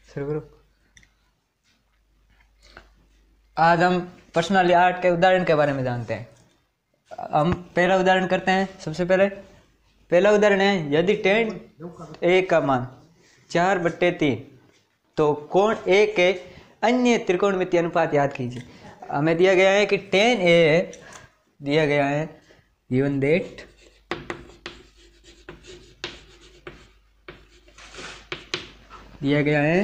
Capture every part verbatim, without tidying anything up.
शुरू करो। आज हम पर्सनल आर्ट के उदाहरण के बारे में जानते हैं। हम पहला उदाहरण करते हैं। सबसे पहले पहला उदाहरण है, यदि टेन ए का मान चार बट्टे तीन तो कोण ए के अन्य त्रिकोणमितीय अनुपात याद कीजिए। हमें दिया गया है कि टेन ए दिया गया है, गिवन दैट दिया गया है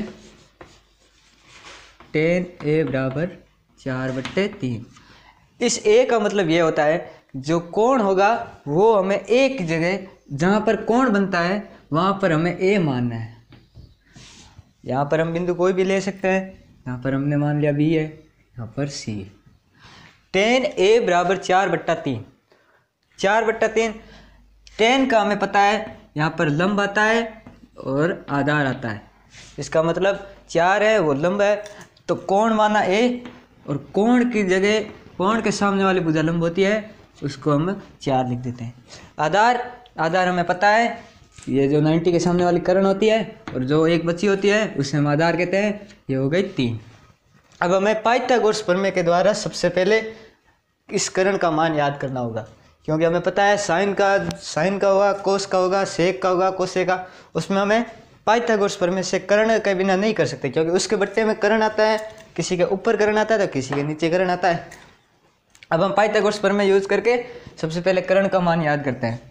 टेन ए बराबर चार बट्टे तीन। इस ए का मतलब ये होता है जो कोण होगा वो हमें एक जगह जहाँ पर कोण बनता है वहाँ पर हमें ए मानना है। यहाँ पर हम बिंदु कोई भी ले सकते हैं। यहाँ पर हमने मान लिया बी है, यहाँ पर सी। टेन ए बराबर चार बट्टा तीन। चार बट्टा तीन टेन का हमें पता है, यहाँ पर लंब आता है और आधार आता है। इसका मतलब चार है वो लंब है, तो कोण माना ए और कोण की जगह कोण के सामने वाली भुजा लंब होती है, उसको हम चार लिख देते हैं। आधार आधार हमें पता है, ये जो नब्बे के सामने वाली करण होती है और जो एक बची होती है उसे हम आधार कहते हैं। ये हो गई तीन। अब हमें पाइथागोरस प्रमेय के द्वारा सबसे पहले इस करण का मान याद करना होगा, क्योंकि हमें पता है साइन का साइन का होगा, कोस का होगा, सेक का होगा, कोसे का। उसमें हमें पाइथागोरस प्रमेय से कर्ण के बिना नहीं कर सकते, क्योंकि उसके बट्टे में कर्ण आता है, किसी के ऊपर कर्ण आता है तो किसी के नीचे कर्ण आता है। अब हम पाइथागोरस प्रमेय यूज करके सबसे पहले कर्ण का मान याद करते हैं।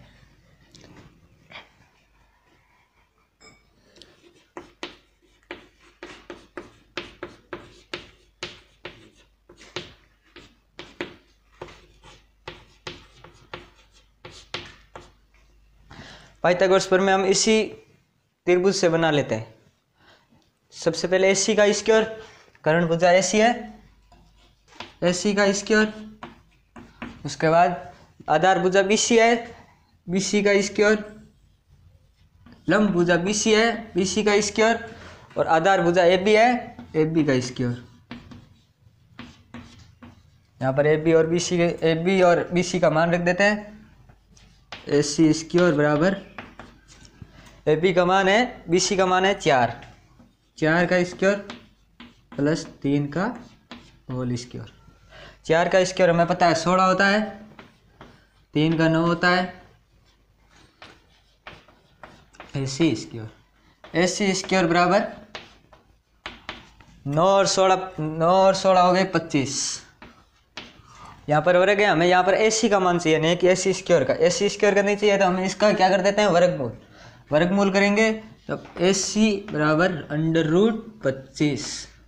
पाइथागोरस प्रमेय हम इसी त्रिभुज से बना लेते हैं। सबसे पहले एसी का स्क्वायर, कर्ण भुजा एसी है, एसी का स्क्वायर। उसके बाद आधार भुजा बीसी है, बीसी का स्क्वायर। लंब भुजा बीसी है, बीसी का स्क्वायर। और आधार भुजा एबी है, एबी का स्क्वायर। यहाँ पर एबी और बीसी एबी और बीसी का मान रख देते हैं। एसी स्क्वायर बराबर ए बी का मान है, बी सी का मान है चार, चार का स्क्वायर प्लस तीन का होल स्क्वायर। चार का स्क्वायर हमें पता है सोलह होता है, तीन का नौ होता है। ए C square A C square बराबर नौ और सोलह, नौ और सोलह हो गए पच्चीस। यहाँ पर वर्ग है, हमें यहाँ पर ए सी का मान चाहिए, नहीं कि ए सी स्क्वायर का। ए सी स्क्वायर का नहीं चाहिए तो हम इसका क्या कर देते हैं, वर्गमूल। वर्गमूल करेंगे तो ए सी बराबर अंडर रूट पच्चीस,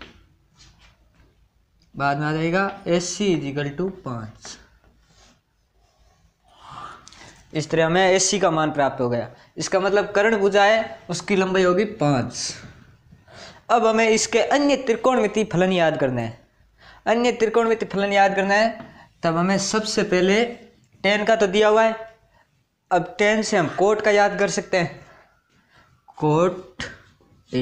बाद में आ जाएगा ए सी इजिकल टू पाँच। इस तरह हमें ए सी का मान प्राप्त हो गया। इसका मतलब कर्ण भुजा है उसकी लंबाई होगी पाँच। अब हमें इसके अन्य त्रिकोणमितीय फलन याद करना है। अन्य त्रिकोणमितीय फलन याद करना है तब हमें सबसे पहले टेन का तो दिया हुआ है, अब टेन से हम कोट का याद कर सकते हैं। कोट ए,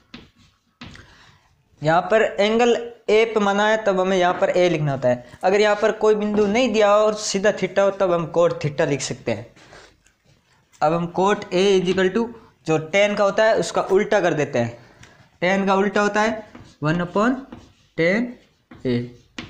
यहाँ पर एंगल ए पे माना है तब हमें यहाँ पर ए लिखना होता है। अगर यहाँ पर कोई बिंदु नहीं दिया हो और सीधा थीटा हो तब हम कोट थीटा लिख सकते हैं। अब हम कोट ए इजिकल टू जो टेन का होता है उसका उल्टा कर देते हैं। टेन का उल्टा होता है one upon tan A,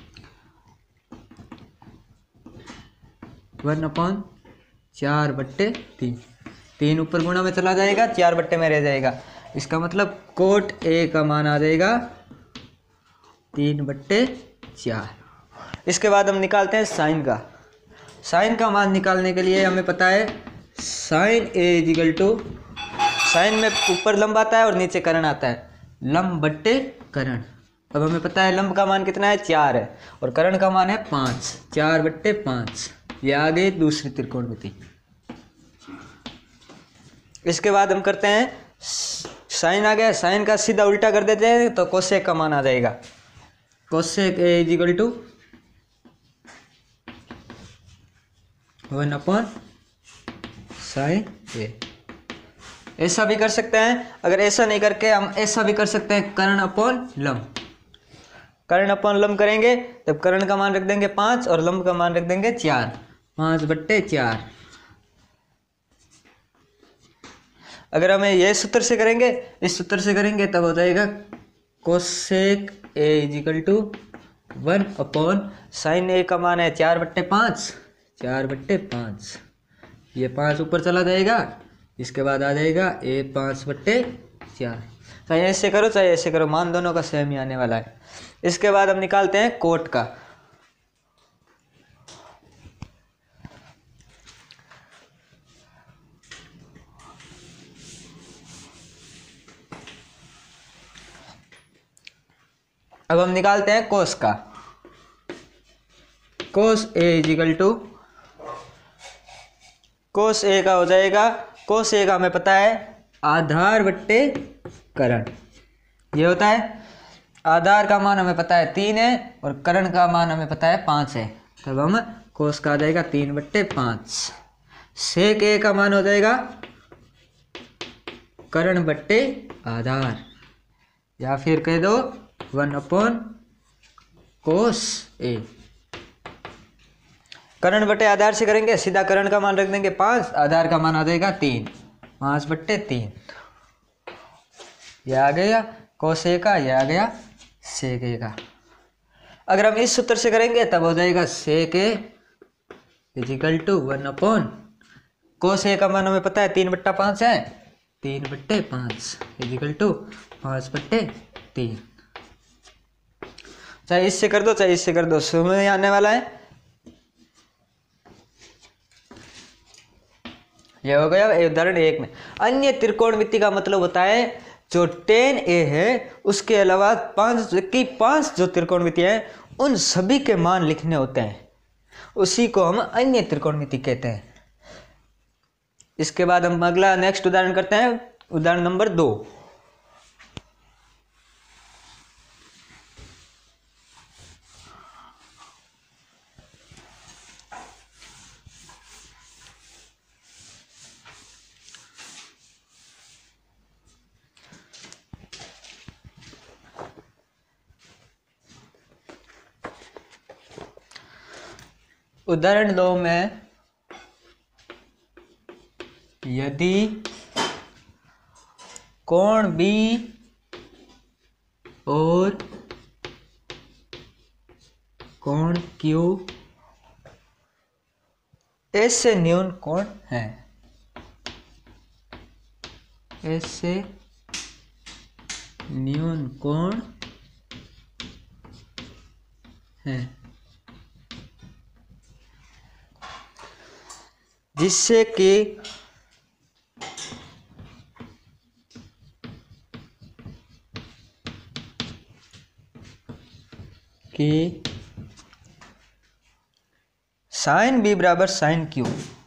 one upon चार बट्टे तीन। तीन ऊपर गुणा में चला जाएगा, चार बट्टे में रह जाएगा। इसका मतलब कोट ए का मान आ जाएगा तीन बट्टे चार। इसके बाद हम निकालते हैं साइन का। साइन का मान निकालने के लिए हमें पता है sine A equal to, sine में ऊपर लंब आता है और नीचे कर्ण आता है, लंब बट्टे कर्ण। अब हमें पता है लंब का मान कितना है, चार है, और कर्ण का मान है पाँच, चार बट्टे पाँच। ये आ गई दूसरी त्रिकोणमिति। इसके बाद हम करते हैं साइन आ गया, साइन का सीधा उल्टा कर देते हैं तो कोसेक का मान आ जाएगा। Cosec A equal to one upon sine A. ऐसा भी कर सकते हैं, अगर ऐसा नहीं करके हम ऐसा भी कर सकते हैं, कर्ण अपॉन लंब। कर्ण अपॉन लंब करेंगे तब कर्ण का मान रख देंगे पाँच और लंब का मान रख देंगे चार, पाँच बट्टे चार। अगर हमें ये सूत्र से करेंगे, इस सूत्र से करेंगे, तब हो जाएगा cosec A equal to one upon sine A का मान है चार बट्टे पाँच, चार बट्टे पाँच, ये पाँच ऊपर चला जाएगा, इसके बाद आ जाएगा ए पाँच बट्टे चार। चाहे ऐसे करो चाहे ऐसे करो, मान दोनों का सेम ही आने वाला है। इसके बाद हम निकालते हैं कोट का। अब हम निकालते हैं कोस का। कोस ए इजिकल टू, कोस ए का हो जाएगा, कोस ए का हमें पता है आधार बट्टे करण, ये होता है। आधार का मान हमें पता है तीन है और करण का मान हमें पता है पाँच है, तब हम कोस का आ जाएगा तीन बट्टे पाँच। सेक ए का मान हो जाएगा करण बट्टे आधार, या फिर कह दो वन अपॉन कोस ए। करण बट्टे आधार से करेंगे, सीधा करण का मान रख देंगे पाँच, आधार का मान आ जाएगा तीन, पाँच बट्टे तीन, यह आ गया कोस ए का, यह आ गया सेक ए का। अगर हम इस सूत्र से करेंगे तब हो जाएगा sec A equal to one upon cos A का मान हमें पता है तीन बट्टा पाँच है, तीन बट्टे पाँच इजिकल टू पाँच बट्टे तीन। चाहे इससे कर दो चाहे इससे कर दो, समझ में आने वाला है। यह हो गया उदाहरण एक में। अन्य त्रिकोणमिति का मतलब होता है जो टेन ए है उसके अलावा पांच की पांच जो त्रिकोणमिति है उन सभी के मान लिखने होते हैं, उसी को हम अन्य त्रिकोणमिति कहते हैं। इसके बाद हम अगला नेक्स्ट उदाहरण करते हैं, उदाहरण नंबर दो। उदाहरण दो में यदि कोण बी और कोण क्यू एस से न्यून कोण है, एस से न्यून कोण है, जिससे कि कि साइन बी बराबर साइन क्यू।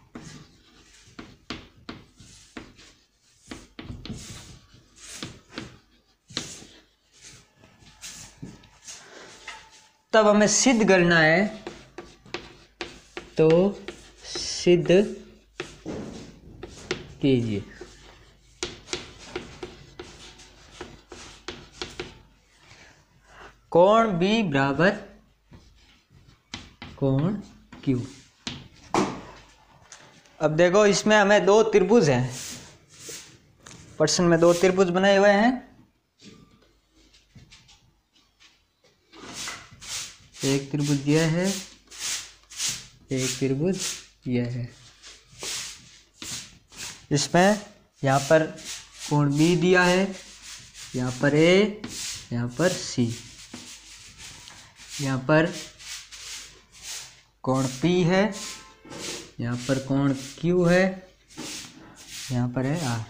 तब हमें सिद्ध करना है, तो सिद्ध कीजिए। कोण बी बराबर कोण क्यू। अब देखो इसमें हमें दो त्रिभुज हैं, प्रश्न में दो त्रिभुज बनाए हुए हैं, एक त्रिभुज यह है, एक त्रिभुज यह है। इसमें यहाँ पर कोण बी दिया है, यहाँ पर ए, यहाँ पर सी, यहाँ पर कोण पी है, यहाँ पर कोण क्यू है, यहाँ पर है आर।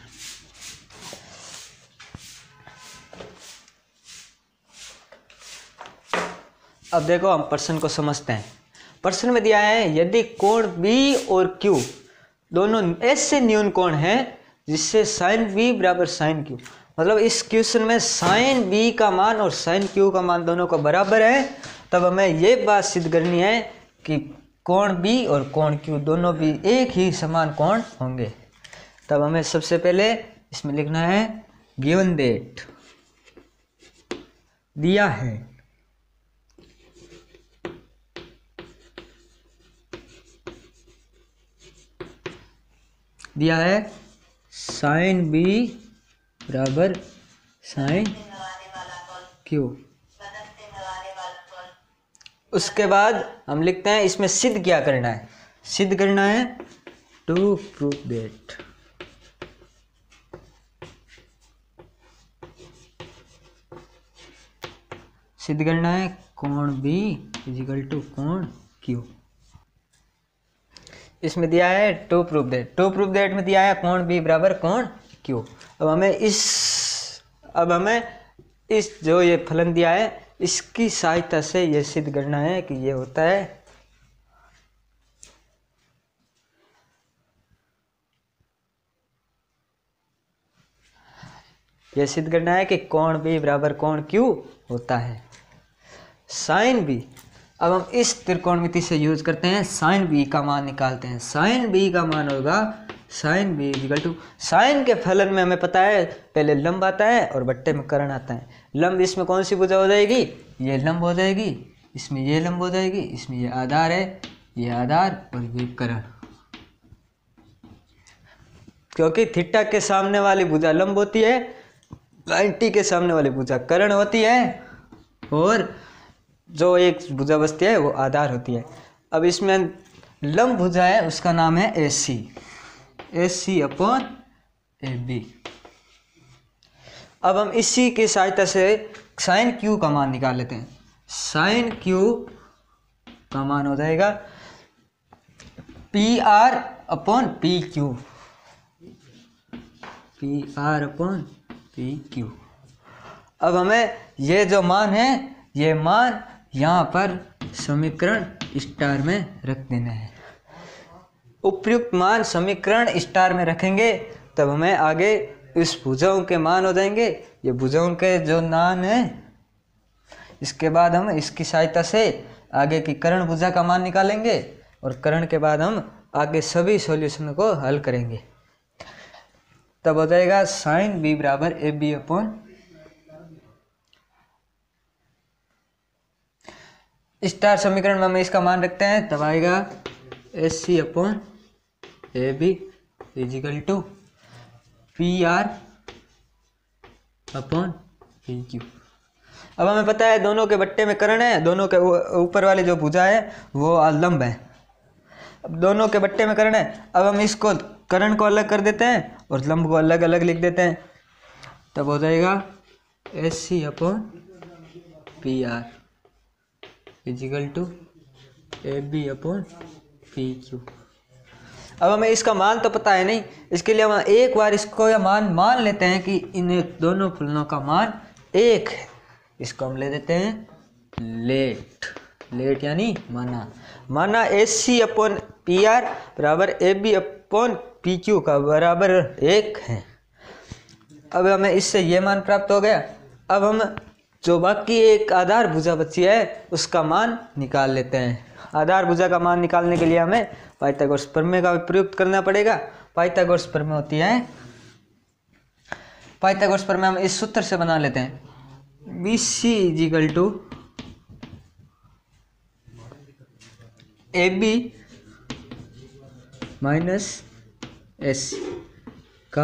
अब देखो हम प्रश्न को समझते हैं। प्रश्न में दिया है यदि कोण बी और क्यू दोनों एस से न्यून कोण है जिससे साइन बी बराबर साइन क्यू, मतलब इस क्वेश्चन में साइन बी का मान और साइन क्यू का मान दोनों का बराबर है, तब हमें ये बात सिद्ध करनी है कि कोण बी और कोण क्यू दोनों भी एक ही समान कोण होंगे। तब हमें सबसे पहले इसमें लिखना है गिवन दैट, दिया है दिया है साइन बी बराबर साइन क्यू। उसके बाद हम लिखते हैं इसमें सिद्ध क्या करना है, सिद्ध करना है टू प्रूव दैट सिद्ध करना है कोण बी इजिकल टू कोण क्यू। इसमें दिया है to prove that, to prove that में दिया है कोण बी बराबर कोण क्यू। अब हमें इस अब हमें इस जो ये फलन दिया है इसकी सहायता से ये सिद्ध करना है कि ये होता है ये सिद्ध करना है कि कोण बी बराबर कोण क्यू होता है साइन बी। अब हम इस त्रिकोणमिति से यूज करते हैं, साइन बी का मान निकालते हैं। साइन बी का मान होगा sine B equal to, sine के फलन में हमें पता है पहले लंब आता है और बट्टे में कर्ण आता है। लंब इसमें कौन सी भुजा हो जाएगी, ये लंब हो जाएगी, इसमें ये लंब हो जाएगी, इसमें ये आधार है, ये आधार और ये कर्ण। क्योंकि थीटा के सामने वाली भुजा लंब होती है, नाइन्टी के सामने वाली भुजा कर्ण होती है और जो एक भुजा बचती है वो आधार होती है। अब इसमें लंब भुजा है उसका नाम है ए C, A C upon A B. अब हम इसी की सहायता से साइन क्यू का मान निकाल लेते हैं। साइन क्यू का मान हो जाएगा P R upon P Q, P R upon P Q. अब हमें ये जो मान है ये मान यहाँ पर समीकरण स्टार में रख देना है। उपयुक्त मान समीकरण स्टार में रखेंगे तब हमें आगे इस भुजाओं के मान हो जाएंगे। ये भुजाओं के जो मान है इसके बाद हम इसकी सहायता से आगे की कर्ण भुजा का मान निकालेंगे और कर्ण के बाद हम आगे सभी सॉल्यूशन को हल करेंगे। तब हो जाएगा साइन बी बराबर ए बी अपॉन स्टार समीकरण में हम इसका मान रखते हैं तब आएगा S C upon A B is equal to P R upon P Q. अब हमें पता है दोनों के बट्टे में कर्ण है, दोनों के ऊपर वाली जो भुजा है वो लंब है। अब दोनों के बट्टे में कर्ण है, अब हम इसको कर्ण को अलग कर देते हैं और लंब को अलग अलग लिख देते हैं। तब हो जाएगा S C upon P R is equal to A B upon P Q. अब हमें इसका मान तो पता है नहीं, इसके लिए हम एक बार इसको या मान मान लेते हैं कि इन दोनों फलनों का मान एक है। इसको हम ले देते हैं लेट, लेट यानी माना। माना S C upon P R बराबर A B upon P Q का बराबर एक है। अब हमें इससे ये मान प्राप्त हो गया। अब हम जो बाकी एक आधार भुजा बची है उसका मान निकाल लेते हैं। आधार भुजा का मान निकालने के लिए हमें पाइथागोरस प्रमेय का प्रयोग करना पड़ेगा। पाइथागोरस प्रमेय होती है, पाइथागोरस प्रमेय हम इस सूत्र से बना लेते हैं B C is equal to A B minus S का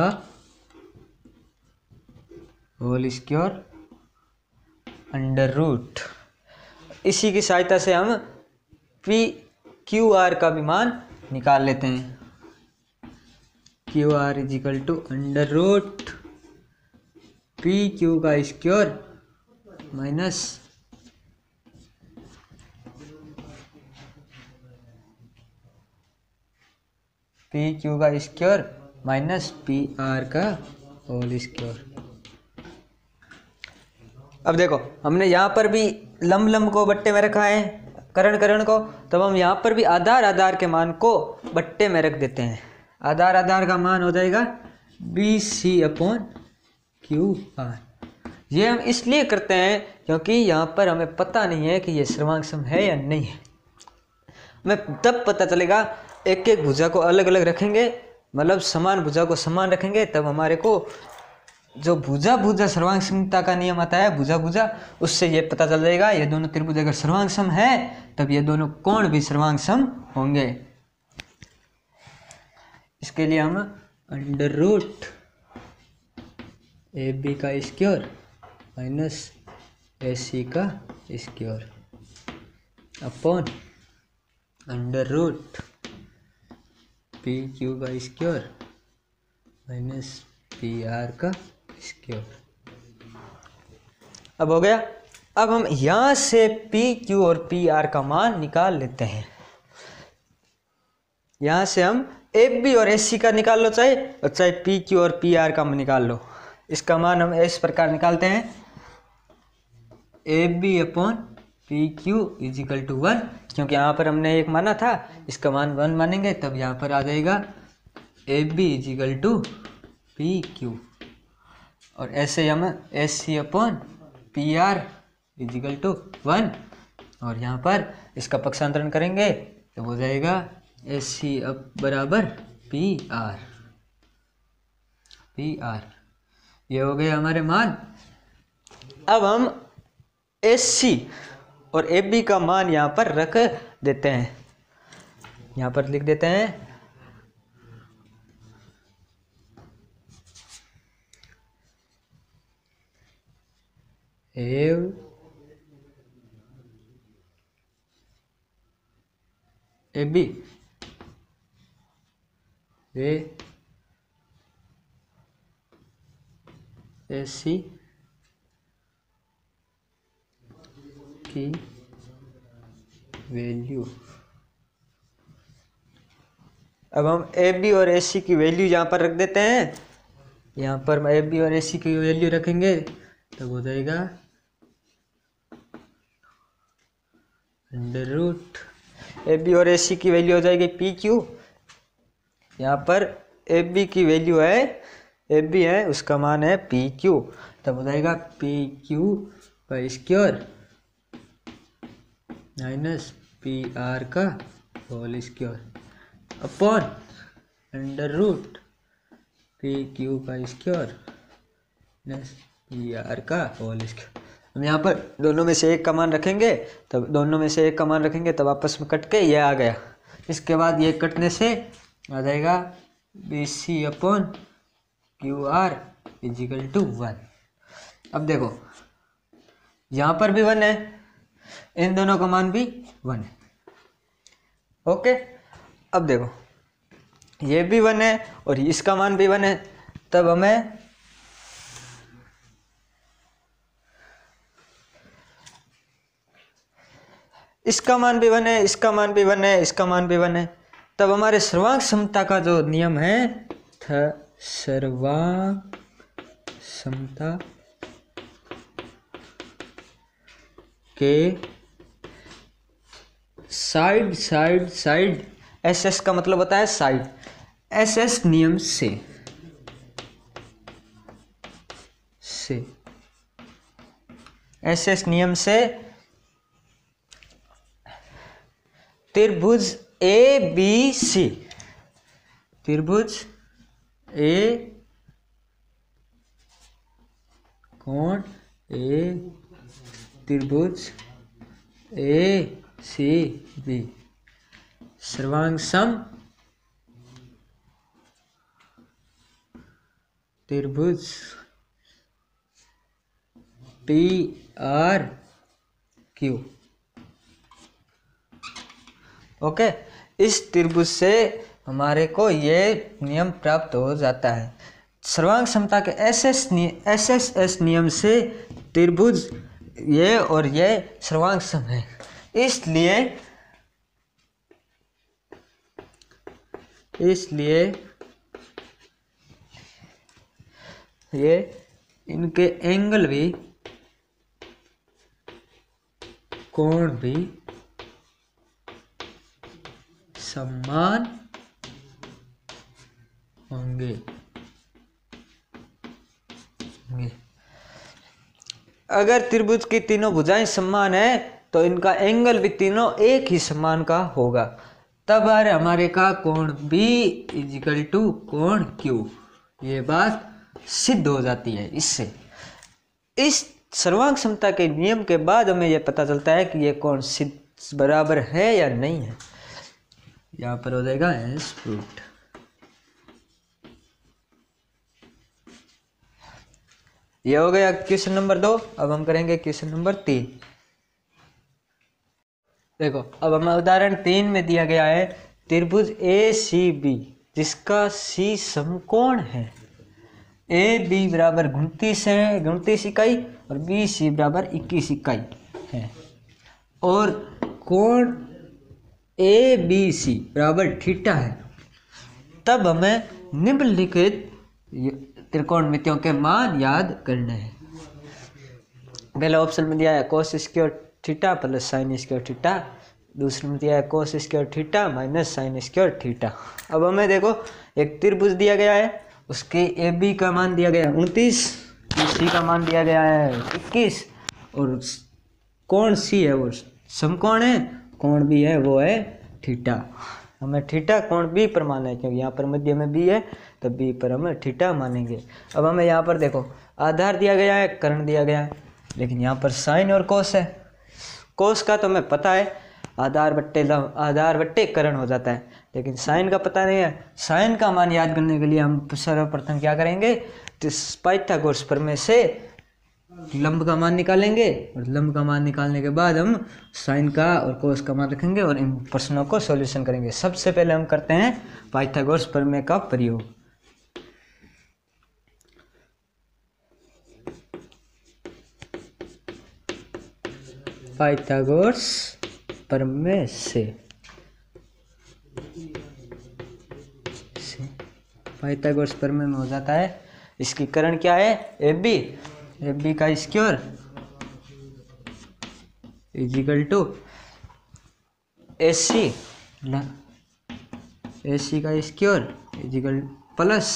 होल स्क्वायर अंडर रूट। इसी की सहायता से हम पी क्यू आर का भी मान निकाल लेते हैं। Q R is equal to under root P Q का स्क्वायर माइनस पी क्यू का स्क्वायर माइनस पी आर का होल स्क्वायर। अब देखो हमने यहाँ पर भी लंब लंब को बट्टे में रखा है, कर्ण कर्ण को, तब हम यहाँ पर भी आधार आधार के मान को बट्टे में रख देते हैं। आधार आधार का मान हो जाएगा B C upon Q R. ये हम इसलिए करते हैं क्योंकि यहाँ पर हमें पता नहीं है कि ये सर्वांग सम है या नहीं है। हमें तब पता चलेगा, एक एक भुजा को अलग अलग रखेंगे, मतलब समान भुजा को समान रखेंगे, तब हमारे को जो भुजा भुजा सर्वांग समता का नियम आता है, भुजा भुजा, उससे ये पता चल जाएगा ये दोनों त्रिभुज अगर सर्वांग सम है तब ये दोनों कोण भी सर्वांग सम होंगे। इसके लिए हम अंडर रूट ए बी का स्क्वायर माइनस ए सी का square upon under root P Q का स्क्वायर माइनस पी आर का स्क्वायर। अब हो गया। अब हम यहाँ से पी क्यू और पी आर का मान निकाल लेते हैं। यहाँ से हम एफ बी और एस सी का निकाल लो, चाहे और चाहे पी क्यू और पी आर का निकाल लो। इसका मान हम इस प्रकार निकालते हैं, F B upon P Q is equal to one, क्योंकि यहाँ पर हमने एक माना था, इसका मान वन मानेंगे तब यहाँ पर आ जाएगा F B is equal to P Q, और ऐसे हम S C upon P R is equal to one, और यहाँ पर इसका पक्षांतरण करेंगे तो हो जाएगा एस सी अब बराबर पी आर, पी आर। ये हो गए हमारे मान। अब हम एस सी और एफ बी का मान यहाँ पर रख देते हैं, यहाँ पर लिख देते हैं एव एफ बी वे एस सी की वैल्यू। अब हम एफ बी और एस सी की वैल्यू यहाँ पर रख देते हैं, यहाँ पर एफ बी और एस सी की वैल्यू रखेंगे तब हो जाएगा अंडर रूट एफ बी और एस सी की वैल्यू हो जाएगी पी क्यू, यहाँ पर एफ बी की वैल्यू है, एफ बी है उसका मान है पी क्यू, तब हो जाएगा पी क्यू का स्क्वायर माइनस पी आर का whole square upon under root P Q का स्क्वायर माइनस पी आर का होल स्क्वायर। हम यहाँ पर दोनों में से एक का मान रखेंगे, तब दोनों में से एक का मान रखेंगे तब आपस में कट के ये आ गया। इसके बाद ये कटने से आ जाएगा B C upon Q R is equal to one. अब देखो यहाँ पर भी वन है, इन दोनों का मान भी वन है। ओके, अब देखो ये भी वन है और इसका मान भी वन है, तब हमें इसका मान भी वन है, इसका मान भी वन है, इसका मान भी वन है, तब हमारे सर्वांक समता का जो नियम है था सर्वांक समता के side side side S S का मतलब होता है साइड, एस एस नियम से से एस एस नियम से त्रिभुज ए बी सी, त्रिभुज ए कोण ए, त्रिभुज ए सी बी सर्वांग सम त्रिभुज पी आर क्यू। ओके, इस त्रिभुज से हमारे को ये नियम प्राप्त हो जाता है। सर्वांग समता के S S S S S नियम से त्रिभुज ये और ये सर्वांग सम है, इसलिए इसलिए ये इनके एंगल भी कोण भी समान होंगे होंगे। अगर त्रिभुज की तीनों भुजाएं समान है तो इनका एंगल भी तीनों एक ही समान का होगा, तब अरे हमारे का कोण B इजिकल टू कोण Q, ये बात सिद्ध हो जाती है। इससे इस सर्वांग समता के नियम के बाद हमें यह पता चलता है कि ये कोण सिद्ध बराबर है या नहीं है। यहाँ पर हो जाएगा एस फ्रूट। ये हो गया क्वेश्चन नंबर दो। अब हम करेंगे क्वेश्चन नंबर तीन। देखो अब हमें उदाहरण तीन में दिया गया है त्रिभुज ए सी बी जिसका सी समकोण है। ए बी बराबर उनतीस है उनतीस इकाई और बी सी बराबर इक्कीस इकाई है और कोण ए बी सी बराबर थीटा है। तब हमें निम्नलिखित त्रिकोणमितियों के मान याद करने हैं। पहला ऑप्शन में दिया है cos square theta plus sine square theta, दूसरे में दिया है cos square theta minus sine square theta. अब हमें देखो एक त्रिभुज दिया गया है, उसके ए बी का मान दिया गया है उनतीस, सी का मान दिया गया है इक्कीस और कोण सी है वो समकोण है, कोण बी है वो है थीटा। हमें थीटा कोण बी पर मानना है क्योंकि यहाँ पर मध्य में बी है तो बी पर हम थीटा मानेंगे। अब हमें यहाँ पर देखो आधार दिया गया है, कर्ण दिया गया है, लेकिन यहाँ पर साइन और कोस है। कोस का तो हमें पता है आधार बट्टे आधार बट्टे कर्ण हो जाता है, लेकिन साइन का पता नहीं है। साइन का मान याद करने के लिए हम सर्वप्रथम क्या करेंगे, पाइथागोरस प्रमेय से लंब का मान निकालेंगे और लंब का मान निकालने के बाद हम साइन का और कोस का मान रखेंगे और इन प्रश्नों को सॉल्यूशन करेंगे। सबसे पहले हम करते हैं पाइथागोरस प्रमेय का प्रयोग। पाइथागोरस प्रमेय से पाइथागोरस प्रमेय में हो जाता है इसकी करण क्या है ए बी, ए बी का square is equal to A C, A C का square is equal plus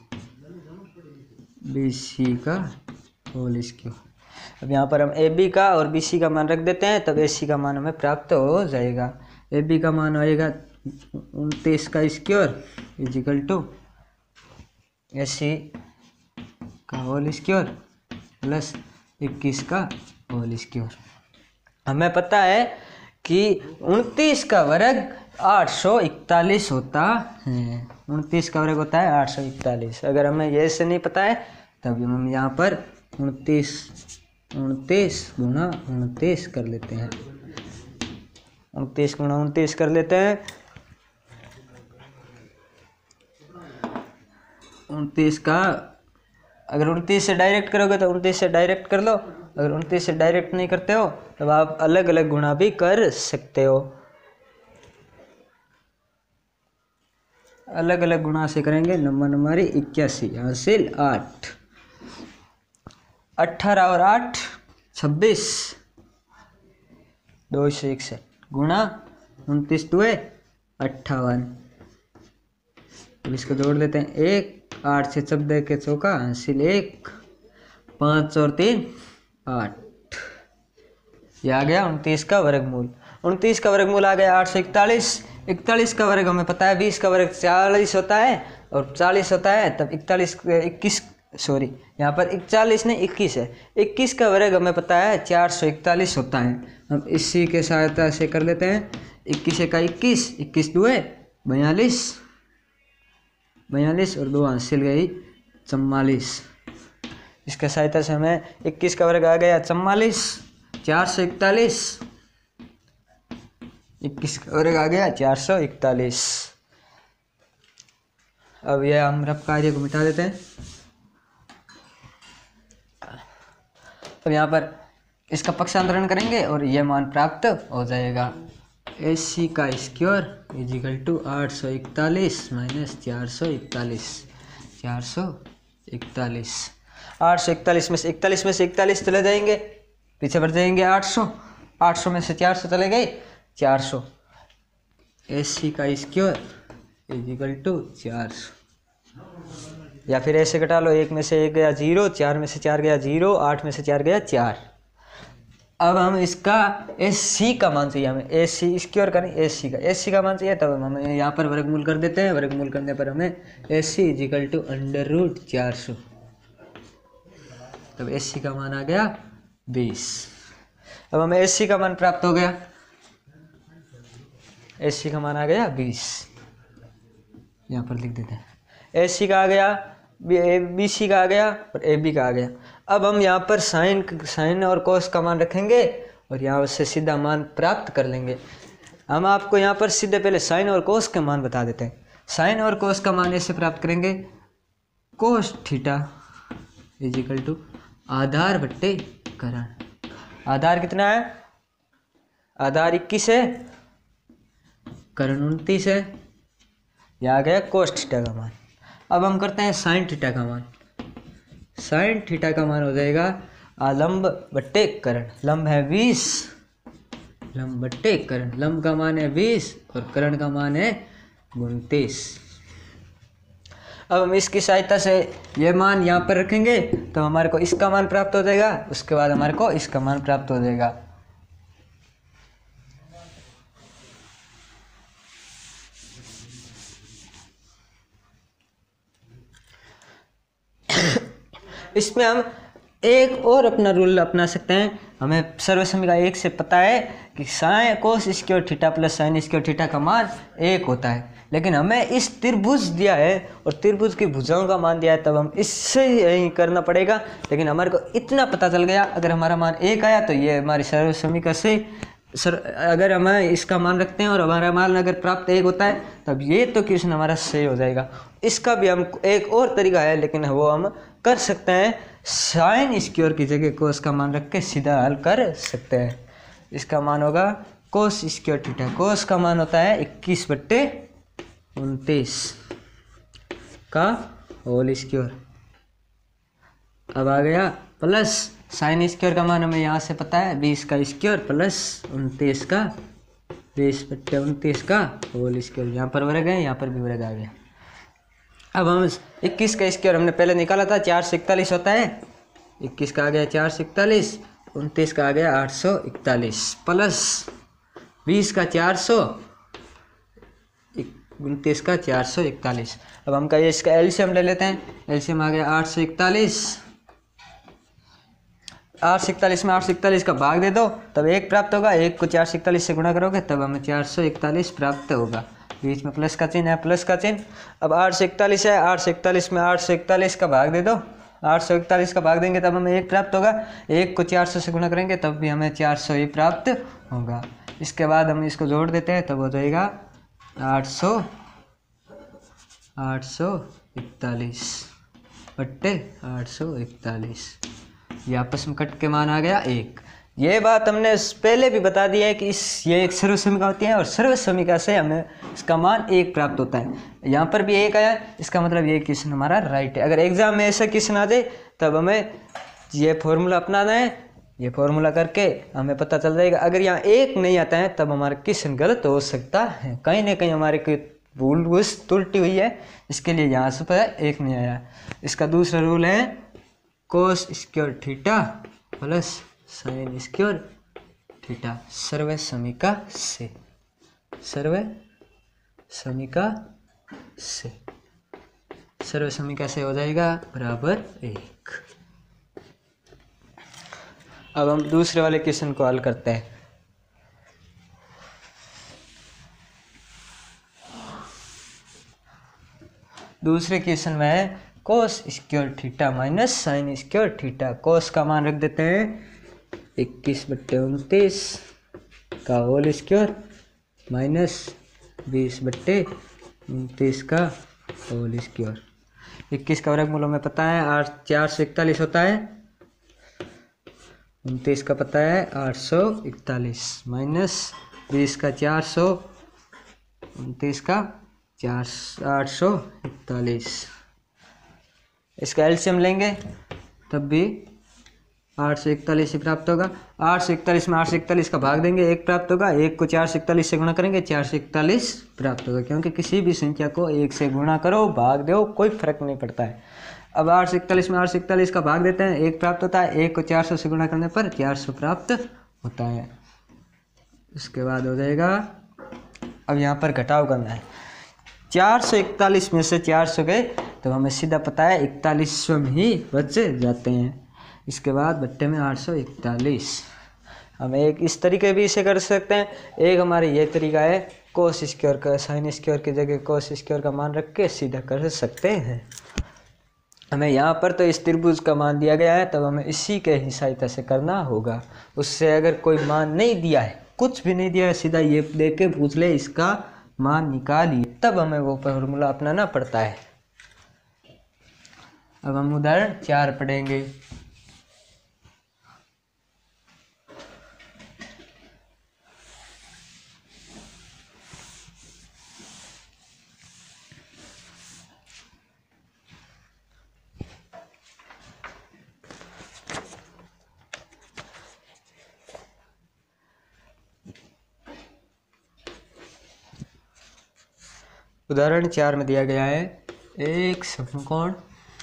B C का होल स्क्वायर। अब यहाँ पर हम ए बी का और बी सी का मान रख देते हैं तब ए सी का मान हमें प्राप्त हो जाएगा। ए बी का मान आएगा उनतीस का square is equal to A C का होल स्क्वायर प्लस इक्कीस का होल स्क्वायर। हमें पता है कि उनतीस का वर्ग आठ सौ इकतालीस होता है, उनतीस का वर्ग होता है आठ सौ इकतालीस। अगर हमें ये से नहीं पता है तब हम यहाँ पर उनतीस उनतीस गुणा उनतीस कर लेते हैं, उनतीस गुणा उनतीस कर लेते हैं। उनतीस का अगर उनतीस से डायरेक्ट करोगे तो उनतीस से डायरेक्ट कर लो, अगर उनतीस से डायरेक्ट नहीं करते हो तब आप अलग अलग गुणा भी कर सकते हो। अलग अलग गुणा से करेंगे नंबर नंबरी इक्यासी हासिल आठ, अठारह और आठ छब्बीस, दो सौ इकसठ गुणा उनतीस दुए अट्ठावन। अब इसको जोड़ लेते हैं, एक आठ से चौदह के चौका हासिल एक, पाँच और तीन आठ, यह आ गया उनतीस का वर्गमूल। उनतीस का वर्गमूल आ गया आठ सौ इकतालीस। इकतालीस का वर्ग हमें पता है बीस का वर्ग चालीस होता है और चालीस होता है तब इकतालीस इक्कीस सॉरी यहाँ पर इकतालीस नहीं इक्कीस है, इक्कीस का वर्ग हमें पता है चार सौ इकतालीस होता है। हम इसी के सहायता से कर लेते हैं, इक्कीस का इक्कीस, इक्कीस दो है बयालीस, बयालीस और दो हासिल गई चौवालीस। इसके सहायता से हमें इक्कीस का वर्ग आ गया चौवालीस, चार सौ इकतालीस, इक्कीस का वर्ग आ गया चार सौ इकतालीस। अब यह हम रफ कार्य को मिटा देते हैं। अब यहाँ पर इसका पक्षांतरण करेंगे और यह मान प्राप्त हो जाएगा। ए सी का स्क्वायर इज इक्वल टू आठ सौ इकतालीस माइनस चार सौ इकतालीस, चार सौ इकतालीस। आठ सौ इकतालीस में से इकतालीस में से इकतालीस चले जाएंगे, पीछे बढ़ जाएंगे आठ सौ, आठ सौ में से चार सौ चले गए चार सौ। ए सी का स्क्वायर इज इक्वल टू चार सौ, या फिर ऐसे घटा लो, एक में से एक गया जीरो, चार में से चार गया जीरो, आठ में से चार गया चार। अब हम इसका एस सी का मान चाहिए, हमें एस सी स्क्वायर करें एस सी का एस सी का मान चाहिए तब हम हमें यहाँ पर वर्गमूल कर देते हैं। वर्गमूल करने पर हमें S C is equal to under root चार सौ, तब एस सी का मान आ गया बीस। अब हमें एस सी का मान प्राप्त हो गया, एस सी का मान आ गया बीस, यहाँ पर लिख देते हैं। एस सी का आ गया ए बी सी का आ गया और ए बी का आ गया। अब हम यहाँ पर साइन साइन और कोस का मान रखेंगे और यहाँ से सीधा मान प्राप्त कर लेंगे। हम आपको यहाँ पर सीधे पहले साइन और कोस के मान बता देते हैं। साइन और कोस का मान ऐसे प्राप्त करेंगे, cos theta is equal to आधार बट्टे करण। आधार कितना है? आधार इक्कीस है, करण उनतीस है, यह आ गया कोस थीटा का मान। अब हम करते हैं साइन थीटा का मान। साइन थीटा का मान हो जाएगा लंब बट्टे करण। लंब है बीस, लंब बट्टे करण। लंब का मान है बीस और करण का मान है उनतीस। अब हम इसकी सहायता से ये मान यहाँ पर रखेंगे तो हमारे को इसका मान प्राप्त हो जाएगा, उसके बाद हमारे को इसका मान प्राप्त हो जाएगा। इसमें हम एक और अपना रूल अपना सकते हैं। हमें सर्वसमीका एक से पता है कि sine cos square theta plus sine square theta का मान एक होता है, लेकिन हमें इस त्रिभुज दिया है और त्रिभुज की भुजाओं का मान दिया है, तब हम इससे ही करना पड़ेगा। लेकिन हमारे को इतना पता चल गया, अगर हमारा मान एक आया तो ये हमारी सर्वसमीका से सर अगर हम इसका मान रखते हैं और हमारा मान अगर प्राप्त एक होता है तब ये तो क्वेश्चन हमारा सही हो जाएगा। इसका भी हम एक और तरीका है, लेकिन वो हम कर सकते हैं, साइन स्क्वायर की जगह कोस का मान रख के सीधा हल कर सकते हैं। इसका मान होगा कोस स्क्वायर थीटा। कोस का मान होता है इक्कीस बट्टे उनतीस का होल स्क्वायर। अब आ गया प्लस साइन स्क्वायर का मान हमें यहाँ से पता है बीस का स्क्वायर प्लस उनतीस का बीस बट्टे उनतीस का होल स्क्वायर। यहाँ पर वर्ग है, यहाँ पर भी वर्ग आ गया। अब हम इक्कीस का स्क्वायर हमने पहले निकाला था, चार सौ इकतालीस होता है। इक्कीस का आ गया चार सौ इकतालीस, उनतीस का आ गया आठ सौ इकतालीस प्लस बीस का चार सौ, उनतीस का चार सौ इकतालीस। अब हम कहिए इसका एलसीएम ले लेते हैं। एलसीएम आ गया आठ सौ इकतालीस। आठ सौ इकतालीस में आठ सौ इकतालीस का भाग दे दो तब एक प्राप्त होगा। एक को चार सौ इकतालीस से गुणा करोगे तब हमें चार सौ इकतालीस प्राप्त होगा। बीच में प्लस का चिन्ह है, प्लस का चिन्ह। अब आठ सौ इकतालीस है, आठ सौ इकतालीस में आठ सौ इकतालीस का भाग दे दो। आठ सौ इकतालीस का भाग देंगे तब हमें एक प्राप्त होगा। एक को चार सौ से गुणा करेंगे तब भी हमें चार सौ ही प्राप्त होगा। इसके बाद हम इसको जोड़ देते हैं तब हो जाएगा आठ सौ आठ सौ इकतालीस बट्टे आठ सौ इकतालीस। ये आपस में कट के मान आ गया एक। ये बात हमने पहले भी बता दी है कि इस ये एक सर्वसमीका होती है और सर्वसमीका से हमें इसका मान एक प्राप्त होता है। यहाँ पर भी एक आया, इसका मतलब ये क्वेश्चन हमारा राइट है। अगर एग्जाम में ऐसा क्वेश्चन आ जाए तब हमें ये फॉर्मूला अपनाना है। ये फॉर्मूला करके हमें पता चल जाएगा। अगर यहाँ एक नहीं आता है तब हमारा क्वेश्चन गलत हो सकता है, कहीं ना कहीं हमारे कोई भूल घुस त्रुटि हुई है, इसके लिए यहाँ से पर एक नहीं आया। इसका दूसरा रूल है cos square theta plus sine square theta सर्वसमीका से। सर्वसमीका से सर्वसमीका से हो जाएगा बराबर एक। अब हम दूसरे वाले क्वेश्चन को हल करते हैं। दूसरे क्वेश्चन में है cos square theta minus sine square theta. Cos का मान रख देते हैं इक्कीस बट्टे उनतीस का होल स्क्वायर माइनस बीस बट्टे उनतीस का होल स्क्वायर। इक्कीस का वर्गमूल हमें पता है आठ चार सौ इकतालीस होता है, उनतीस का पता है आठ सौ इकतालीस माइनस बीस का चार सौ, उनतीस का चार आठ सौ इकतालीस। इसका एलसीएम लेंगे तब भी आठ सौ इकतालीस ही प्राप्त होगा। आठ सौ इकतालीस में आठ सौ इकतालीस का भाग देंगे एक प्राप्त होगा। एक को चार सौ इकतालीस से गुणा करेंगे चार सौ इकतालीस प्राप्त होगा, क्योंकि किसी भी संख्या को एक से गुणा करो भाग दो कोई फर्क नहीं पड़ता है। अब आठ सौ इकतालीस में आठ सौ इकतालीस का भाग देते हैं, एक प्राप्त होता है। एक को चार सौ से गुणा करने पर चार सौ प्राप्त होता है। उसके बाद हो जाएगा, अब यहाँ पर घटाव करना है। चार सौ इकतालीस में से चार सौ गए तो हमें सीधा पता है इकतालीस स्वयं ही बच जाते हैं। इसके बाद बट्टे में आठ सौ इकतालीस। हम एक इस तरीके भी इसे कर सकते हैं। एक हमारे ये तरीका है कोस स्क्वायर का साइन स्क्वायर की जगह कोस स्क्वायर का मान रख के सीधा कर सकते हैं। हमें यहाँ पर तो इस त्रिभुज का मान दिया गया है, तब हमें इसी के ही सहायता से करना होगा। उससे अगर कोई मान नहीं दिया है, कुछ भी नहीं दिया है, सीधा ये देख के पूछ ले इसका मान निकालिए, तब हमें वो फॉर्मूला अपनाना पड़ता है। अब हम उदाहरण चार पढ़ेंगे। उदाहरण चार में दिया गया है एक समकोण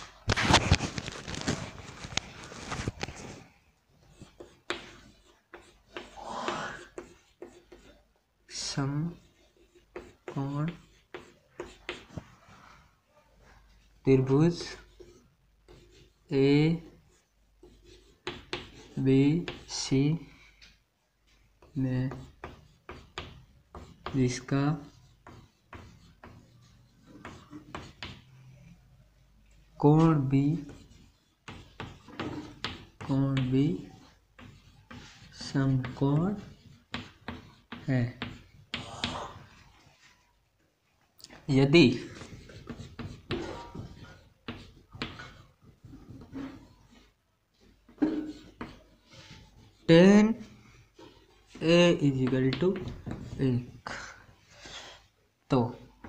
समकोण त्रिभुज ए बी सी में जिसका कोण भी कोण भी समकोण है, यदि tan A is equal to एक, तो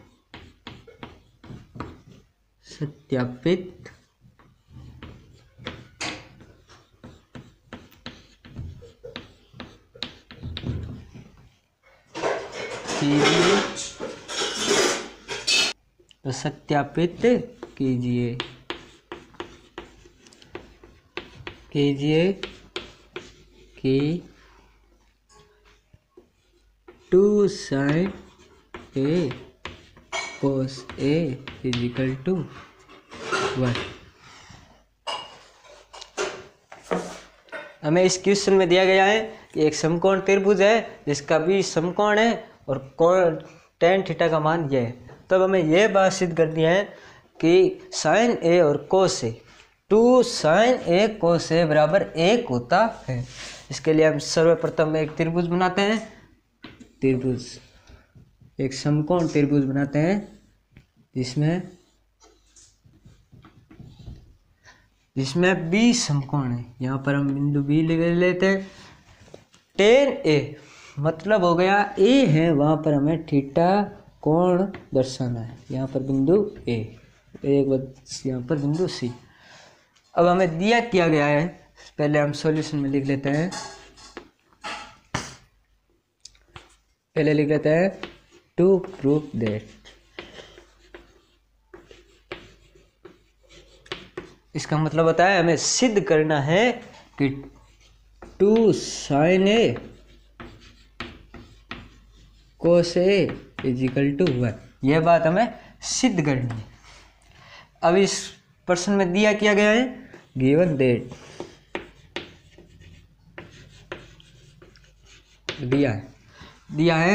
सत्यापित कीजिए तो सत्यापित कीजिए कीजिए कि two sine A cos A is equal to one. हमें इस क्वेश्चन में दिया गया है कि एक समकोण त्रिभुज है जिसका भी समकोण है और कोण टेन थीटा का मान यह है। तब हमें यह बात सिद्ध करनी है कि साइन ए और कोस ए, टू साइन ए कोस ए बराबर एक होता है। इसके लिए हम सर्वप्रथम एक त्रिभुज बनाते हैं, त्रिभुज एक समकोण त्रिभुज बनाते हैं जिसमें जिसमें बी समकोण है। यहाँ पर हम बिंदु बी ले लेते हैं। टेन ए मतलब हो गया ए है, वहाँ पर हमें थीटा कोण दर्शाना है। यहाँ पर बिंदु ए, एक बार यहाँ पर बिंदु सी। अब हमें दिया किया गया है, पहले हम सॉल्यूशन में लिख लेते हैं। पहले लिख लेते हैं टू प्रूव दैट, इसका मतलब होता है हमें सिद्ध करना है कि two sine A cos A is equal to one. यह बात हमें सिद्ध करनी है। अब इस प्रश्न में दिया किया गया है गिवन दैट, दिया है दिया है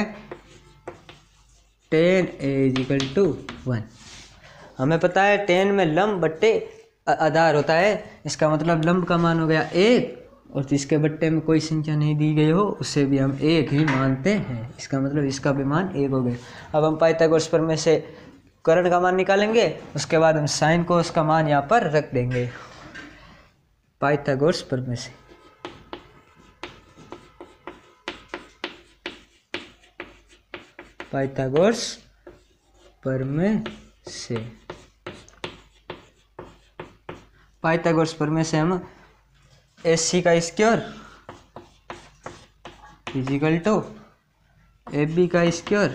tan A is equal to one. हमें पता है टेन में लंब बट्टे आधार होता है, इसका मतलब लंब का मान हो गया एक, और जिसके बट्टे में कोई संख्या नहीं दी गई हो उसे भी हम एक ही मानते हैं। इसका मतलब इसका भी मान एक हो गया। अब हम पाइथागोरस प्रमेय से कर्ण का मान निकालेंगे, उसके बाद हम साइन कोस का मान यहाँ पर रख देंगे। पाइथागोरस प्रमेय से पाइथागोरस प्रमेय से पाइथागोरस प्रमेय से हम ए सी का square is equal to A B का स्क्वायर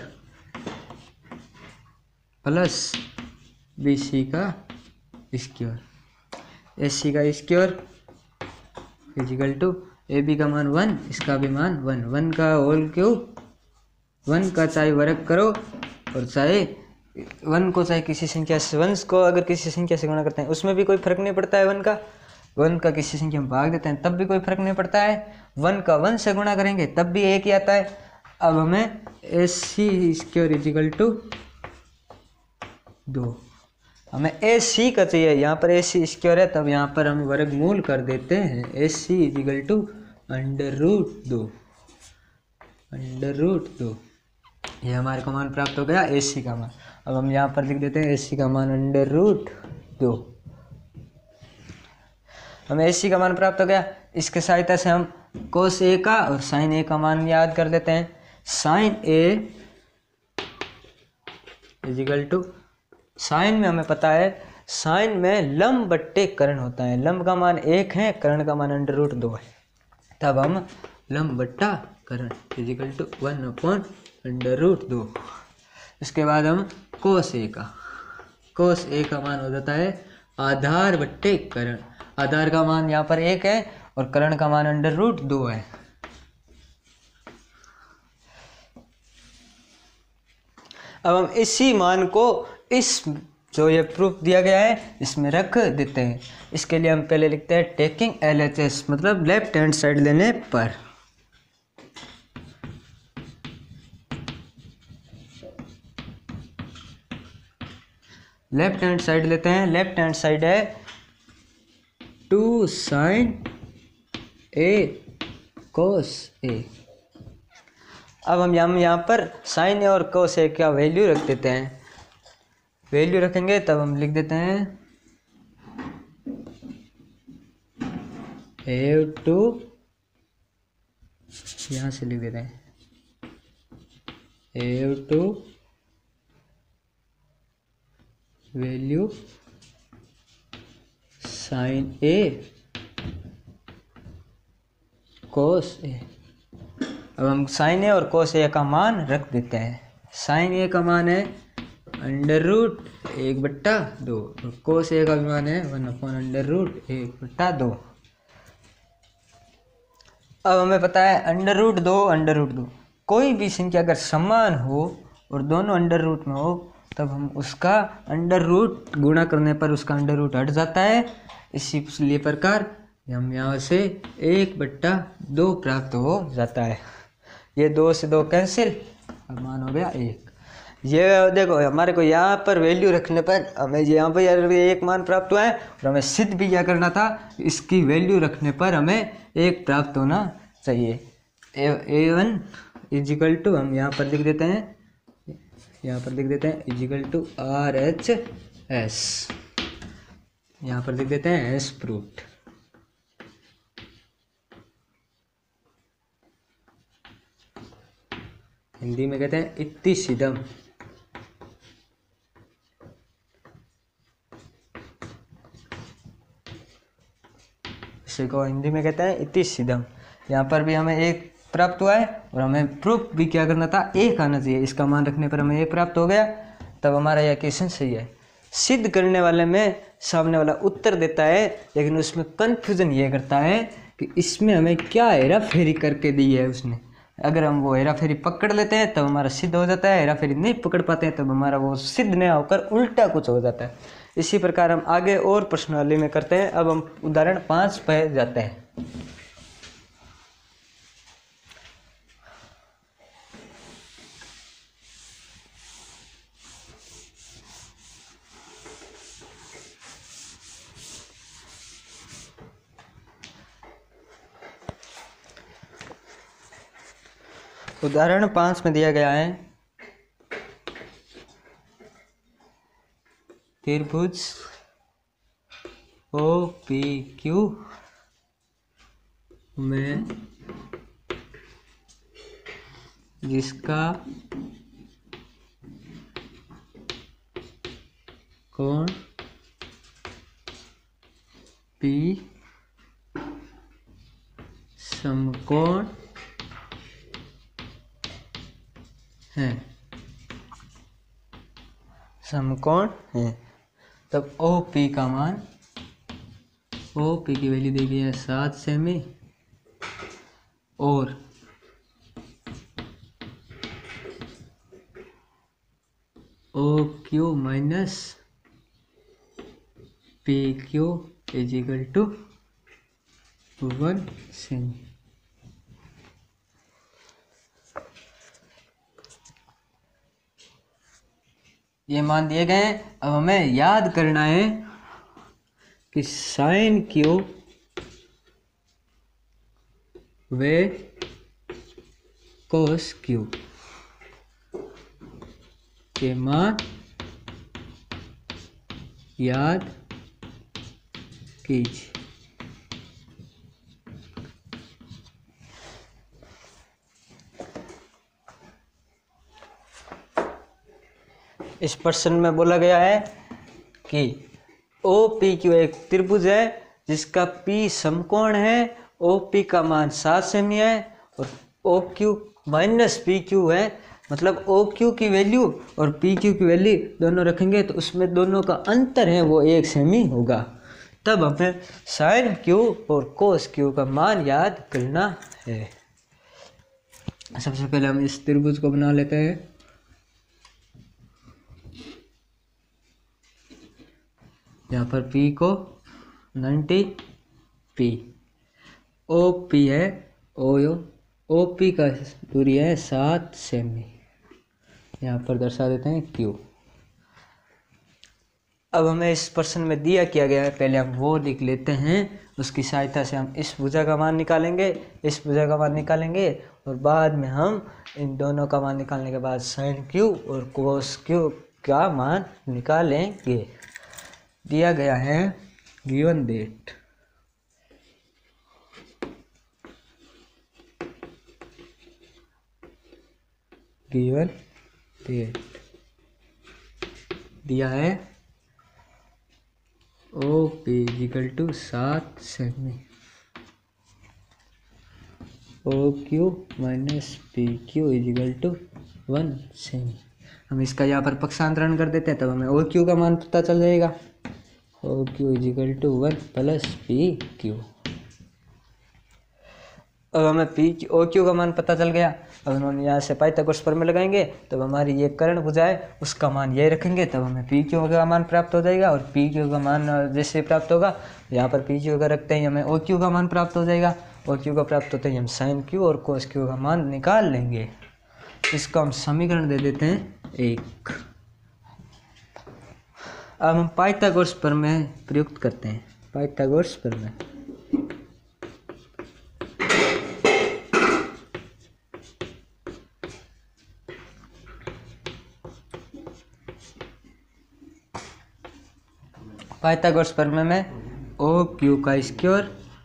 प्लस बी सी का स्क्वायर, ए सी का square is equal to A B का मान वन, इसका भी मान वन, वन का होल क्यूब, वन का चाहे वर्ग करो और चाहे वन को चाहे किसी संख्या से, वन को अगर किसी संख्या से गुणा करते हैं उसमें भी कोई फर्क नहीं पड़ता है। वन का वन का किसी संख्या में भाग देते हैं तब भी कोई फर्क नहीं पड़ता है। वन का वन से गुणा करेंगे तब भी एक ही आता है। अब हमें A C square is equal to दो, हमें ए सी का चाहिए, यहाँ पर ए सी स्क्वायर है, तब यहाँ पर हम वर्गमूल कर देते हैं। A C is equal to under root दो, अंडर रूट दो, ये हमारे को मान प्राप्त हो गया ए सी का मान। अब हम यहाँ पर लिख देते हैं ए सी का मान अंडर रूट दो, हमें ए सी का मान प्राप्त हो गया। इसके सहायता से हम कोस ए का और साइन ए का मान याद कर देते हैं। Sine A is equal to, sine में हमें पता है साइन में लंब बट्टे कर्ण होता है, लंब का मान एक है, कर्ण का मान अंडर रूट दो है, तब हम लंब बट्टा कर्ण is equal to one upon under root दो। इसके बाद हम कोस ए का, कोस ए का मान हो जाता है आधार बट्टे कर्ण, आधार का मान यहाँ पर एक है और कर्ण का मान अंडर रूट दो है। अब हम इसी मान को इस जो ये प्रूफ दिया गया है इसमें रख देते हैं। इसके लिए हम पहले लिखते हैं टेकिंग एल एच एस, मतलब लेफ्ट हैंड साइड लेने पर। लेफ्ट हैंड साइड लेते हैं, लेफ्ट हैंड साइड है two sine A cos A. अब हम यहाँ यहाँ पर साइन ए और कोस ए का वैल्यू रख देते हैं, वैल्यू रखेंगे तब हम लिख देते हैं ए टू, यहाँ से लिख देते हैं A two value sine A cos A. अब हम साइन ए और कोस ए का मान रख देते हैं। साइन ए का मान है अंडर रूट एक बट्टा दो, और कोस ए का भी मान है वन अपॉन अंडर रूट एक बट्टा दो। अब हमें पता है अंडर रूट दो, अंडर रूट दो, कोई भी संख्या अगर समान हो और दोनों अंडर रूट में हो तब हम उसका अंडर रूट गुणा करने पर उसका अंडर रूट हट जाता है। इसी लिए प्रकार हम यहाँ से एक बट्टा दो प्राप्त हो जाता है। ये दो से दो कैंसिल, अब मान हो गया एक। ये देखो हमारे को यहाँ पर वैल्यू रखने पर हमें यहाँ पर एक मान प्राप्त हुआ है, और हमें सिद्ध भी क्या करना था, इसकी वैल्यू रखने पर हमें एक प्राप्त होना चाहिए। A one is equal to, हम यहाँ पर लिख देते हैं, यहाँ पर लिख देते हैं is equal to R H S, यहाँ पर लिख देते हैं एस प्रूफ्ड। हिंदी में कहते हैं इत्ती सिद्धम। इसे को हिंदी में कहते हैं इत्ती सिद्धम। यहाँ पर भी हमें एक प्राप्त हुआ है और हमें प्रूफ भी क्या करना था, एक आना चाहिए। इसका मान रखने पर हमें एक प्राप्त हो गया, तब हमारा यह क्वेश्चन सही है। सिद्ध करने वाले में सामने वाला उत्तर देता है, लेकिन उसमें कन्फ्यूजन ये करता है कि इसमें हमें क्या हेरा फेरी करके दी है उसने। अगर हम वो हेरा फेरी पकड़ लेते हैं तब हमारा सिद्ध हो जाता है, हेरा फेरी नहीं पकड़ पाते हैं तब हमारा वो सिद्ध नहीं होकर उल्टा कुछ हो जाता है। इसी प्रकार हम आगे और प्रश्नावली में करते हैं। अब हम उदाहरण पाँच पर जाते हैं। उदाहरण पाँच में दिया गया है त्रिभुज ओ पी क्यू में जिसका कोण पी समकोण है, समकोण है, तब ओ पी का मान, ओ पी की वैल्यू दी गई है सात सेमी और O Q minus P Q is equal to one सेमी। ये मान दिए गए हैं। अब हमें याद करना है कि साइन क्यू वे कोस क्यू के मान याद कीजिए। इस प्रश्न में बोला गया है कि ओ पी क्यू एक त्रिभुज है जिसका पी समकोण है, ओ पी का मान सात सेमी है और O Q minus P Q है। मतलब ओ क्यू की वैल्यू और पी क्यू की वैल्यू दोनों रखेंगे तो उसमें दोनों का अंतर है वो एक सेमी होगा। तब हमें साइन क्यू और कोस क्यू का मान याद करना है। सबसे पहले हम इस त्रिभुज को बना लेते हैं। यहाँ पर P को नाइन्टी P, ओ पी है ओ ओ पी का दूरी है सात सेमी, यहाँ पर दर्शा देते हैं Q। अब हमें इस प्रश्न में दिया किया गया है, पहले हम वो लिख लेते हैं, उसकी सहायता से हम इस भुजा का मान निकालेंगे, इस भुजा का मान निकालेंगे और बाद में हम इन दोनों का मान निकालने के बाद साइन Q और कोस Q का मान निकालेंगे। दिया गया है गिवन डेट गिवन डेट दिया है ओ पी इक्वल टू सात सेमी, O Q minus P Q equal to one सेमी। हम इसका यहाँ पर पक्षांतरण कर देते हैं तब हमें ओ क्यू का मान पता चल जाएगा। O Q equal to one plus P Q. अब हमें पी ओ क्यू का मान पता चल गया। अब हम यहाँ से पाइथागोरस प्रमेय लगाएंगे तब हमारी ये कर्ण भुजा है उसका मान ये रखेंगे तब हमें पी क्यू का मान प्राप्त हो जाएगा। और पी क्यू का मान जैसे प्राप्त होगा यहाँ पर पी क्यू का रखते ही हमें ओ क्यू का मान प्राप्त हो जाएगा। ओ क्यू का प्राप्त होते ही हम साइन क्यू और कोस क्यू का मान निकाल लेंगे। इसको हम समीकरण दे देते हैं एक। अब हम पाइथागोरस प्रमेय प्रयुक्त करते हैं। पाइथागोरस प्रमेय पाइथागोरस प्रमेय में ओ क्यू का square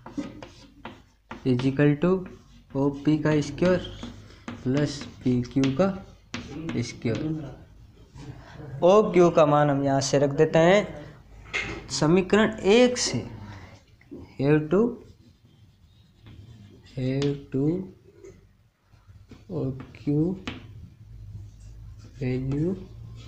is equal to O P का स्क्वायर प्लस पी क्यू का स्क्वायर। ओ क्यू का मान हम यहाँ से रख देते हैं समीकरण एक से। Have to have to O Q value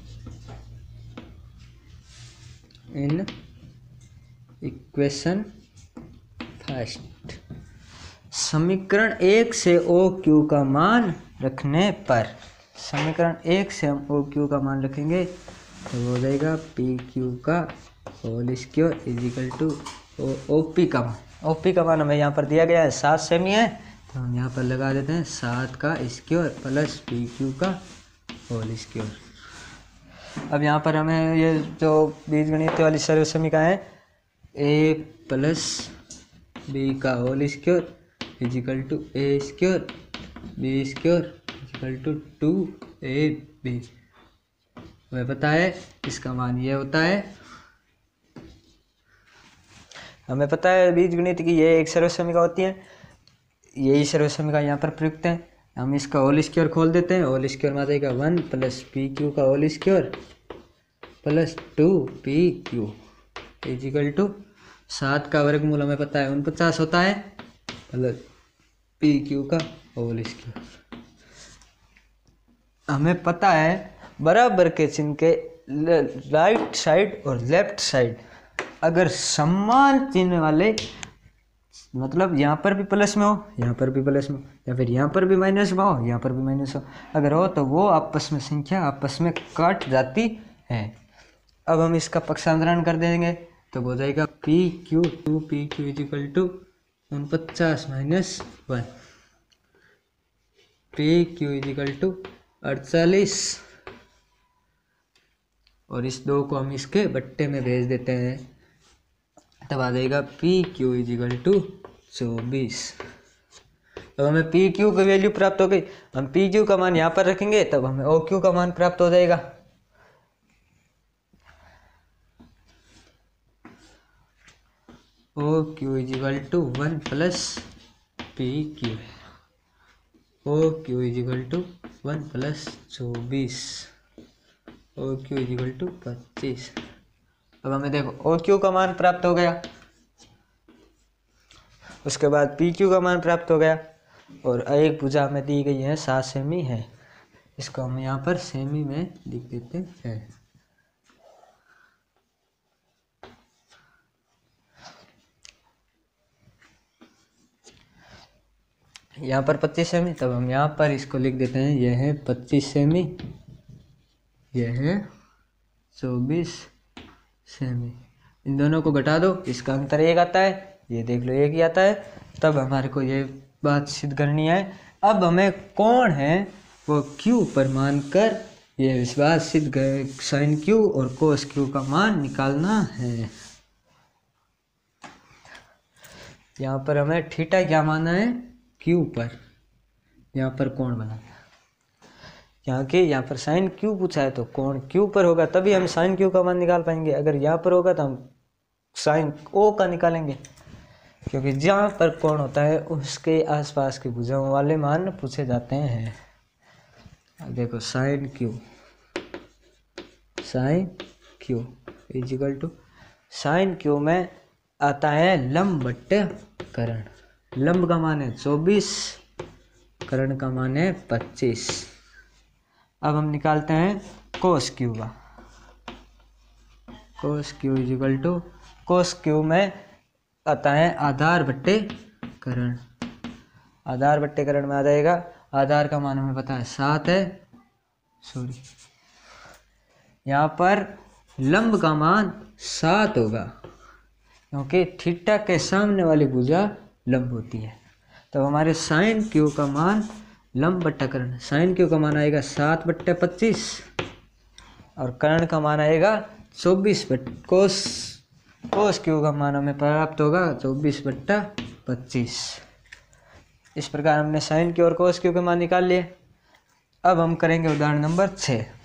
in equation first. समीकरण एक से ओ क्यू का मान रखने पर, समीकरण एक से हम ओ क्यू का मान रखेंगे तो हो जाएगा पी क्यू का whole square is equal to O P का मान। ओ पी का मान हमें यहाँ पर दिया गया है सात सेमी है तो हम यहाँ पर लगा देते हैं सात का स्क्वायर प्लस पी क्यू का होल स्क्वायर। अब यहाँ पर हमें ये जो बीजगणित वाली सर्व समीकरण है ए प्लस बी का whole square is equal to A square B square is equal to two A B, हमें पता है इसका मान ये होता है। हमें पता है बीजगणित की ये एक सर्व समीकरण होती है, यही सर्व समीकरण यहाँ पर प्रयुक्त है। हम इसका होल स्क्वायर खोल देते हैं, होल स्क्वायर में आ जाएगा वन प्लस पी क्यू का whole square plus two P Q is equal to सात का वर्गमूल हमें पता है उनपचास होता है प्लस पी क्यू का होल स्क्वायर। हमें पता है बराबर के चिन्ह के राइट साइड और लेफ्ट साइड अगर समान चिन्ह वाले, मतलब यहाँ पर भी प्लस में हो यहाँ पर भी प्लस में हो या फिर यहाँ पर भी माइनस में हो यहाँ पर भी माइनस हो, अगर हो तो वो आपस में संख्या आपस में काट जाती है। अब हम इसका पक्षांतरण कर देंगे तो हो जाएगा P Q two P Q is equal to उनपचास minus one, P Q is equal to अड़तालीस और इस दो को हम इसके बट्टे में भेज देते हैं, तब आ जाएगा पी क्यू इजिकल टू चौबीस। अब हमें पी क्यू की वैल्यू प्राप्त हो गई। हम पी क्यू का मान यहाँ पर रखेंगे तब हमें ओ क्यू का मान प्राप्त हो जाएगा। O Q is equal to one plus P Q, O Q is equal to one plus चौबीस, ओ क्यू इजिकल टू पच्चीस। अब हमें देखो ओ क्यू का मान प्राप्त हो गया, उसके बाद पी क्यू का मान प्राप्त हो गया, और एक भुजा हमें दी गई है सात सेमी है, इसको हम यहाँ पर सेमी में लिख देते हैं। यहाँ पर पच्चीस सेमी, तब हम यहाँ पर इसको लिख देते हैं, यह है पच्चीस सेमी, यह है चौबीस सेमी। इन दोनों को घटा दो, इसका अंतर एक आता है, ये देख लो एक ही आता है। तब हमारे को ये बात सिद्ध करनी है। अब हमें कौन है वो क्यू पर मानकर ये इस बात सिद्ध कर साइन क्यू और कोस क्यू का मान निकालना है। यहाँ पर हमें थीटा क्या माना है, क्यू पर, यहाँ पर कोण बनाना है। यहाँ के यहाँ पर साइन क्यू पूछा है तो कोण क्यू पर होगा, तभी हम साइन क्यू का मान निकाल पाएंगे। अगर यहाँ पर होगा तो हम साइन ओ का निकालेंगे, क्योंकि जहाँ पर कोण होता है उसके आसपास की भुजाओं वाले मान पूछे जाते हैं। देखो sine Q, sine Q is equal to, sine Q में आता है लंब बट्टे करण। लंब का मान है चौबीस, करण का मान है पच्चीस। अब हम निकालते हैं कोस क्यू का। Cos Q is equal to, cos Q में आता है आधार बट्टे करण। आधार बट्टे करण में आ जाएगा, आधार का मान हमें पता है सात है, सॉरी यहाँ पर लंब का मान सात होगा, क्योंकि थीटा के सामने वाली भुजा लंब होती है। तो हमारे साइन क्यू का मान लंब बट्टा करण, साइन क्यू का मान आएगा सात बट्टे पच्चीस, और कर्ण का मान आएगा चौबीस बट कोस कोस क्यू का मान हमें प्राप्त होगा चौबीस बट्टा पच्चीस। इस प्रकार हमने साइन क्यू और कोस क्यू के मान निकाल लिए। अब हम करेंगे उदाहरण नंबर छः।